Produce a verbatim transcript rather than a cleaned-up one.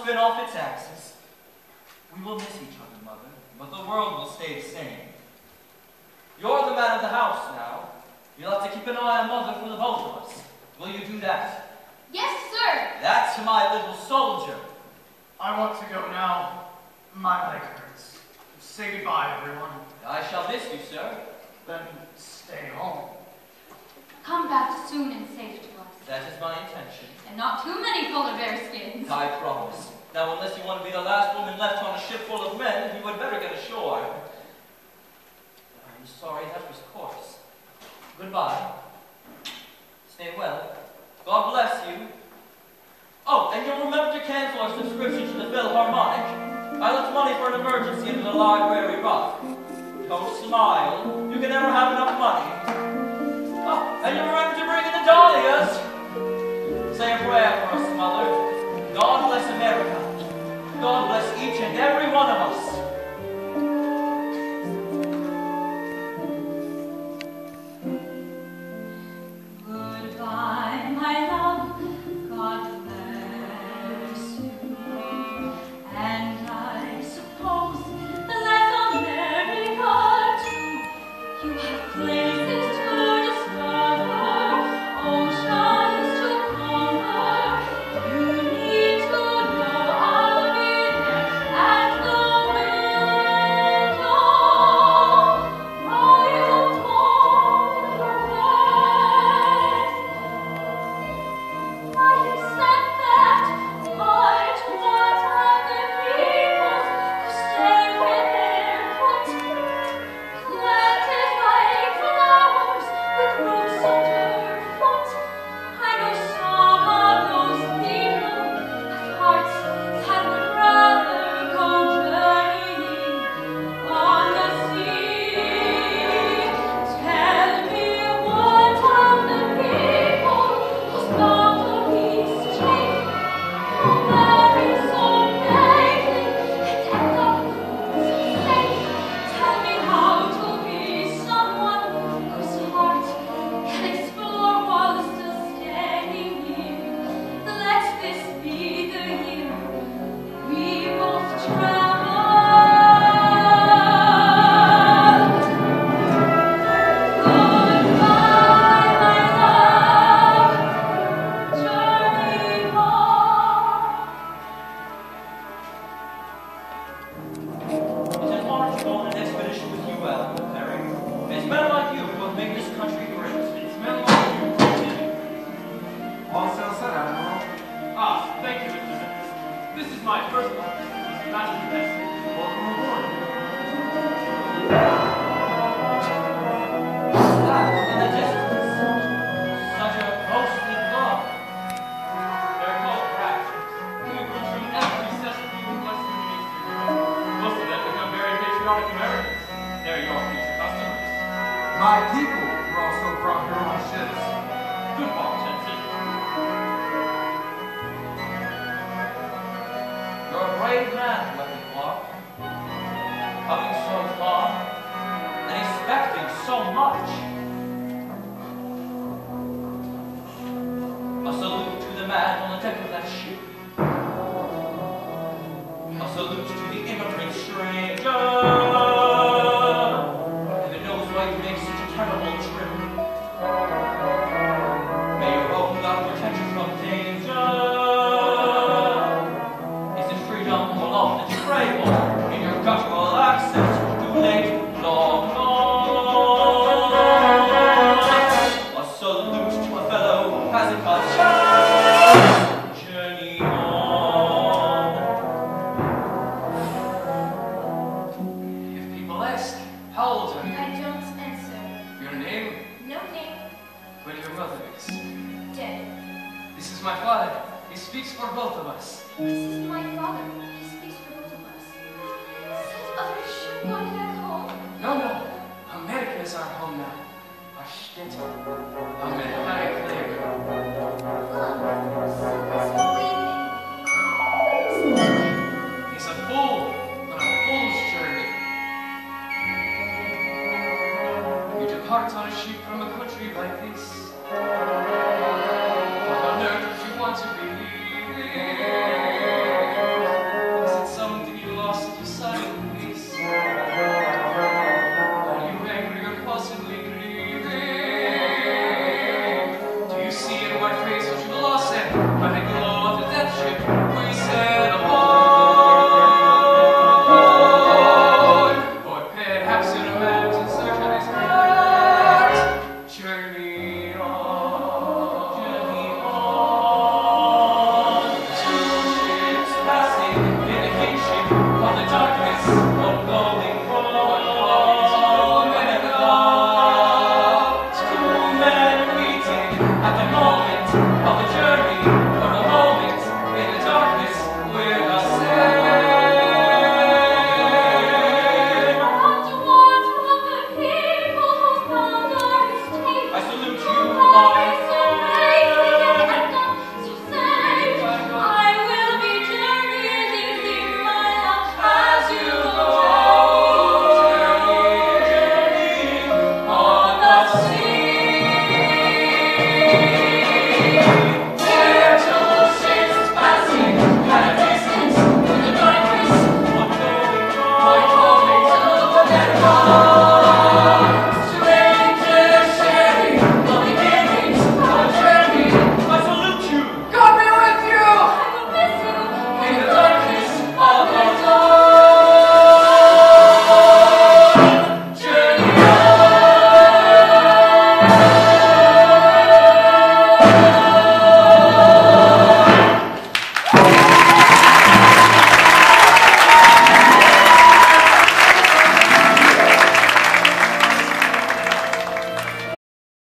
spin off its axis. We will miss each other, Mother, but the world will stay the same. You're the man of the house now. You'll have to keep an eye on Mother for the both of us. Will you do that? Yes, sir. That's my little soldier. I want to go now. My leg hurts. Say goodbye, everyone. I shall miss you, sir. Then stay home. Come back soon and safe to us. That is my intention. And not too many polar bear skins. I promise. Now, unless you want to be the last woman left on a ship full of men, you had better get ashore. I'm sorry that was coarse. Goodbye. Stay well. God bless you. Oh, and you'll remember to cancel our subscription to the Philharmonic. I left money for an emergency into the library rough. Don't smile. You can never have enough money. Oh, and you remember to bring in the dahlias. Say a prayer for us, Mother. God bless America. God bless each and every one of us. Goodbye, my love. God bless you. And I suppose the less America too. You have places to discover, oceans to conquer. You need to know I'll be there at the window. Are you cold or wet? I have said that, but what of the people who stay barefoot, planted like flowers with roots underfoot? I know some of those people have hearts that would rather go journeying on the sea. Tell me what of the people whose boundaries change, who marry so gayly and end up so safe. Tell me how to be someone whose heart can explore while still staying here. Let this be the year we both travel. Goodbye, my love. Journey home. It is an honor to go on an expedition with you, Alan, Mary. It's men like you who have made this country great. It's men like you, Jimmy. All sail set, Admiral. Ah, thank you, Mister Nichols. This is my first one. Master Best. Welcome aboard. That in the distance. Such a ghostly glow. They're called fractions. Immigrants from every cesspool of Western and Eastern Europe. Most of them become very patriotic Americans. They're your future customers. My people were also brought here on ships. Good walk, Jensen. You're a brave man, Leonard Clark. Coming so far and expecting so much. A salute to the man on the deck of that ship. A salute to the immigrant stranger. Heaven knows why you make such a terrible trip. May your own God protect you from danger. Is it freedom or love that you pray for? In your guttural accent, too late, long gone. A salute to a fellow who hasn't got chance. Journey on. If people ask, how old are you? I don't answer. Your name? No name. Where your mother is. Dead. This is my father. He speaks for both of us. This is my father. He speaks for both of us. Said other ship going back home. No, no. America is our home now. Our shit. America.